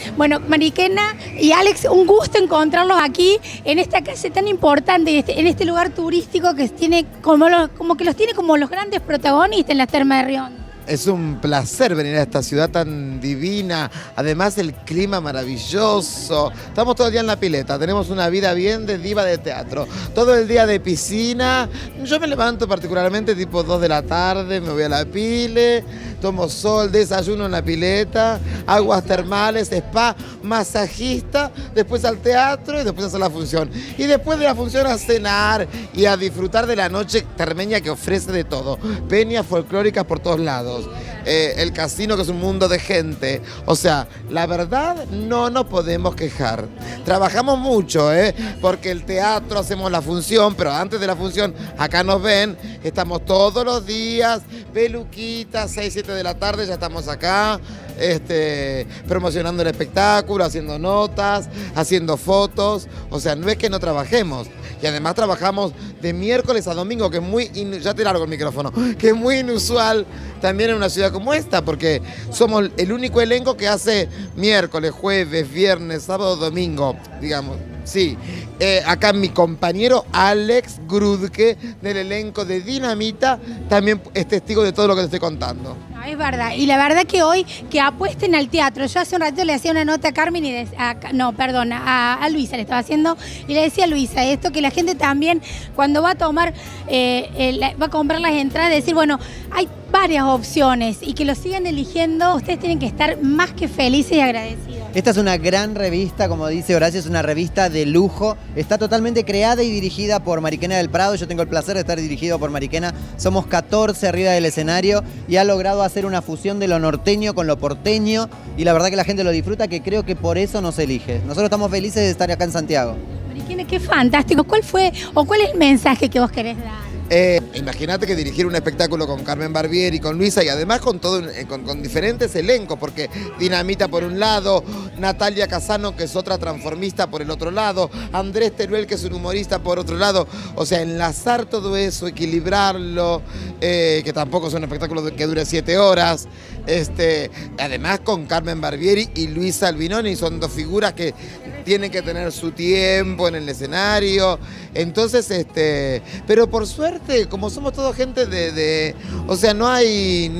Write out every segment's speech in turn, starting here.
Bueno, Mariquena y Alex, un gusto encontrarlos aquí en esta calle tan importante, en este lugar turístico que tiene como que los tiene como los grandes protagonistas en las Termas de Riondo. Es un placer venir a esta ciudad tan divina, además el clima maravilloso. Estamos todo el día en la pileta, tenemos una vida bien de diva de teatro. Todo el día de piscina, yo me levanto particularmente tipo 2 de la tarde, me voy a la pile, tomo sol, desayuno en la pileta, aguas termales, spa, masajista, después al teatro y después a hacer la función. Y después de la función a cenar y a disfrutar de la noche termeña que ofrece de todo. Peñas folclóricas por todos lados. El casino, que es un mundo de gente. O sea, la verdad no nos podemos quejar. Trabajamos mucho, porque el teatro hacemos la función, pero antes de la función acá nos ven, estamos todos los días, peluquitas, 6, 7 de la tarde ya estamos acá, promocionando el espectáculo, haciendo notas, haciendo fotos. O sea, no es que no trabajemos. Y además trabajamos de miércoles a domingo, que es muy, ya te largo el micrófono, que es muy inusual también en una ciudad como esta, porque somos el único elenco que hace miércoles, jueves, viernes, sábado, domingo, digamos. Sí, acá mi compañero Alex Grudke, del elenco de Dinamita, también es testigo de todo lo que te estoy contando. No, es verdad, y la verdad que hoy que apuesten al teatro. Yo hace un ratito le hacía una nota a Carmen y a Luisa le estaba haciendo, y le decía a Luisa esto, que la gente también cuando va a tomar, va a comprar las entradas, decir, bueno, hay varias opciones y que lo sigan eligiendo. Ustedes tienen que estar más que felices y agradecidos. Esta es una gran revista, como dice Horacio, es una revista de lujo. Está totalmente creada y dirigida por Mariquena del Prado. Yo tengo el placer de estar dirigido por Mariquena. Somos 14 arriba del escenario y ha logrado hacer una fusión de lo norteño con lo porteño. Y la verdad que la gente lo disfruta, que creo que por eso nos elige. Nosotros estamos felices de estar acá en Santiago. Mariquena, qué fantástico. ¿Cuál es el mensaje que vos querés dar? Imagínate que dirigir un espectáculo con Carmen Barbieri, con Luisa y además con con diferentes elencos, porque Dinamita por un lado, Natalia Casano, que es otra transformista, por el otro lado, Andrés Teruel, que es un humorista, por otro lado. O sea, enlazar todo eso, equilibrarlo, que tampoco es un espectáculo que dure 7 horas. Además con Carmen Barbieri y Luisa Albinoni, son dos figuras que tienen que tener su tiempo en el escenario. Entonces, pero por suerte, como somos toda gente o sea, no hay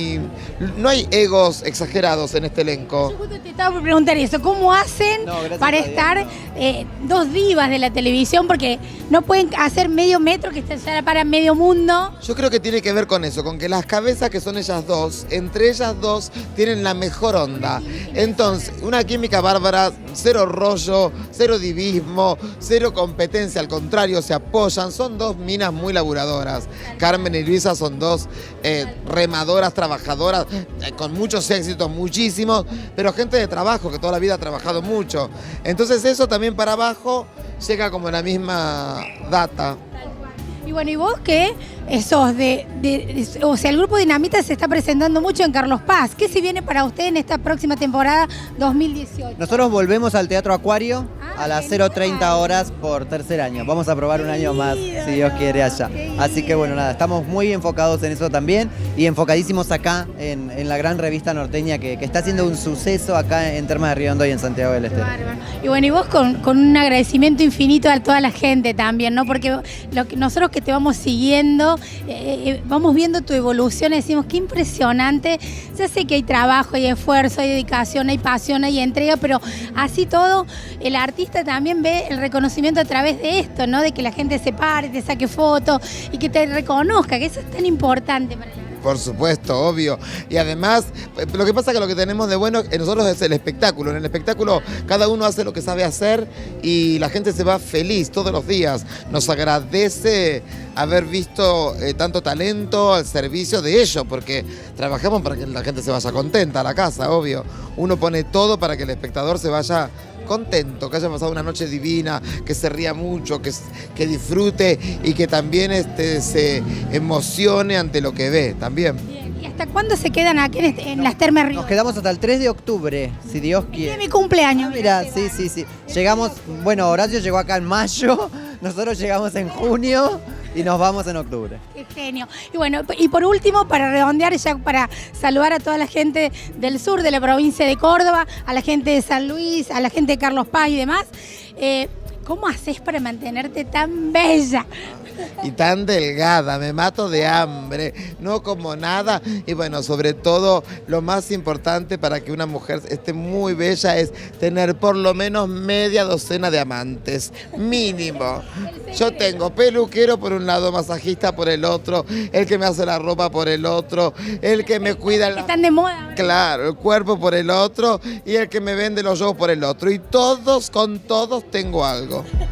egos exagerados en este elenco. Yo justo te estaba por preguntar eso, ¿cómo hacen para estar dos divas de la televisión? Porque no pueden hacer medio metro que estará para medio mundo. Yo creo que tiene que ver con eso, con que las cabezas que son ellas dos, entre ellas dos tienen la mejor onda. Entonces, una química bárbara, cero rollo, cero divismo, cero competencia, al contrario, se apoyan, son dos minas muy laburadoras. Carmen y Luisa son dos remadoras, trabajadoras, con muchos éxitos, muchísimos, pero gente de trabajo, que toda la vida ha trabajado mucho. Entonces eso también para abajo llega como la misma data. Y bueno, ¿y vos qué? Sos o sea, el grupo Dinamita se está presentando mucho en Carlos Paz. ¿Qué se viene para usted en esta próxima temporada 2018? Nosotros volvemos al Teatro Acuario a las 0:30 horas por tercer año. Vamos a probar un año más, si Dios quiere, allá. Así que bueno, nada, estamos muy enfocados en eso también y enfocadísimos acá en la gran revista norteña que está haciendo un suceso acá en Termas de Riondo y en Santiago del Estero. Y bueno, y vos con un agradecimiento infinito a toda la gente también, ¿no? Porque nosotros que te vamos siguiendo, vamos viendo tu evolución y decimos, qué impresionante. Ya sé que hay trabajo, hay esfuerzo, hay dedicación, hay pasión, hay entrega, pero así todo, el artista también ve el reconocimiento a través de esto, ¿no? De que la gente se pare, te saque fotos y que te reconozca, que eso es tan importante para ella. Por supuesto, obvio. Y además, lo que pasa es que lo que tenemos de bueno en nosotros es el espectáculo. En el espectáculo cada uno hace lo que sabe hacer y la gente se va feliz todos los días. Nos agradece haber visto tanto talento al servicio de ellos, porque trabajamos para que la gente se vaya contenta a la casa, obvio. Uno pone todo para que el espectador se vaya contento, que haya pasado una noche divina, que se ría mucho, que disfrute y que también se emocione ante lo que ve también. Bien. ¿Y hasta cuándo se quedan aquí en las Termas de Riondo? Nos quedamos hasta el 3 de octubre, si Dios quiere. Es mi cumpleaños. Mira, sí. Llegamos, bueno, Horacio llegó acá en mayo, nosotros llegamos en junio. y nos vamos en octubre. Qué genio. Y bueno, y por último, para redondear, ya para saludar a toda la gente del sur de la provincia de Córdoba, a la gente de San Luis, a la gente de Carlos Paz y demás, ¿cómo haces para mantenerte tan bella? Y tan delgada, me mato de hambre, no como nada. Y bueno, sobre todo, lo más importante para que una mujer esté muy bella es tener por lo menos media docena de amantes, mínimo. Yo tengo peluquero por un lado, masajista por el otro, el que me hace la ropa por el otro, el que me cuida Están de moda. Claro, el cuerpo por el otro y el que me vende los shows por el otro. Y todos, con todos tengo algo.